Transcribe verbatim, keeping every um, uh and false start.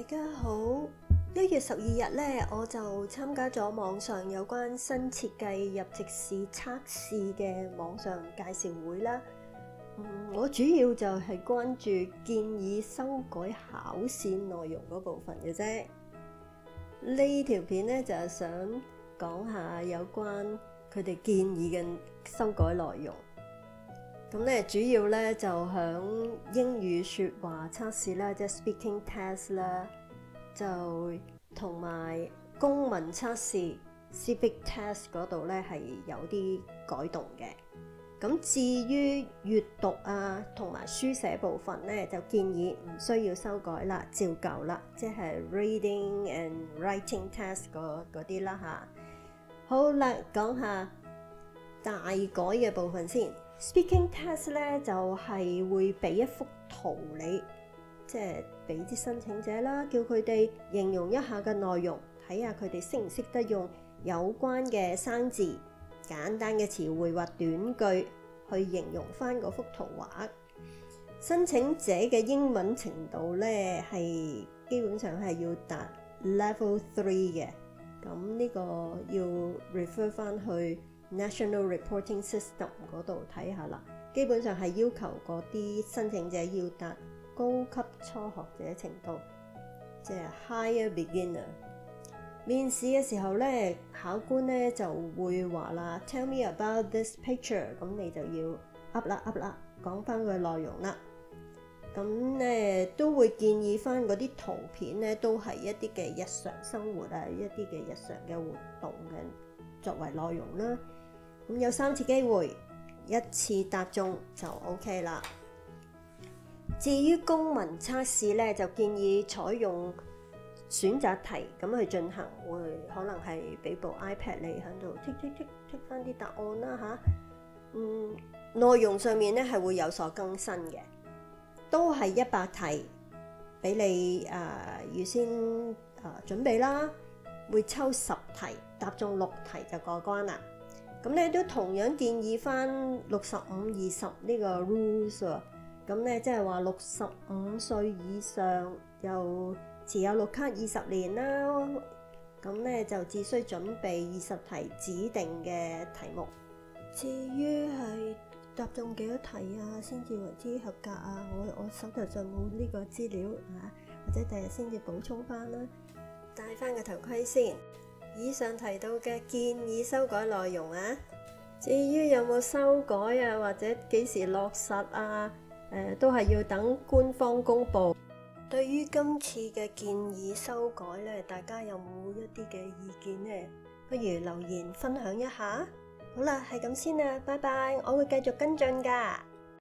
家好，一月十二日咧，我就參加咗網上有關新設計入籍試測試嘅網上介紹會啦。嗯，我主要就係關注建議修改考試內容嗰部分嘅啫。呢條片咧就係想講下有關佢哋建議嘅修改內容。咁咧主要咧就響英語說話測試啦，即係 speaking test 啦，就同埋公民測試 civic test 嗰度咧係有啲改動嘅。咁至於閱讀啊同埋書寫部分咧，就建議唔需要修改啦，照舊啦，即係 reading and writing test 嗰啲啦嚇。好啦，講下大改嘅部分先。Speaking test 咧就係、是、會俾一幅圖你，即係俾啲申請者啦，叫佢哋形容一下嘅內容，睇下佢哋識唔識得用有關嘅生字、簡單嘅詞彙或短句去形容翻嗰幅圖畫。申請者嘅英文程度咧係基本上係要達 level three 嘅，咁呢個要 refer 翻去National Reporting System 嗰度睇下啦，基本上係要求嗰啲申請者要達高級初學者程度，即係 Higher Beginner。面試嘅時候咧，考官咧就會話啦 ，Tell me about this picture， 咁你就要 up 啦 up 啦，講翻個內容啦。咁咧都會建議翻嗰啲圖片咧，都係一啲嘅日常生活啊，一啲嘅日常嘅活動嘅作為內容啦。咁有三次機會，一次答中就 OK 啦。至於公民測試咧，就建議採用選擇題咁去進行，會可能係俾部 iPad 你喺度剔剔剔剔翻啲答案啦嚇。嗯，內容上面咧係會有所更新嘅，都係一百題俾你誒、呃、預先誒、呃、準備啦，會抽十題，答中六題就過關啦。咁咧都同樣建議翻六十五二十呢個 rules 喎，咁咧即係話六十五歲以上又持有綠卡二十年啦，咁咧就只需準備二十題指定嘅題目。至於係答中幾多題啊，先至為之合格啊？我我手頭上冇呢個資料啊，或者第日先至補充翻啦。戴翻個頭盔先。以上提到嘅建議修改內容啊，至於有冇修改啊，或者幾時落實啊，誒、呃、都係要等官方公佈。對於今次嘅建議修改咧，大家有冇一啲嘅意見呢？不如留言分享一下。好啦，係咁先啦，拜拜，我會繼續跟進㗎。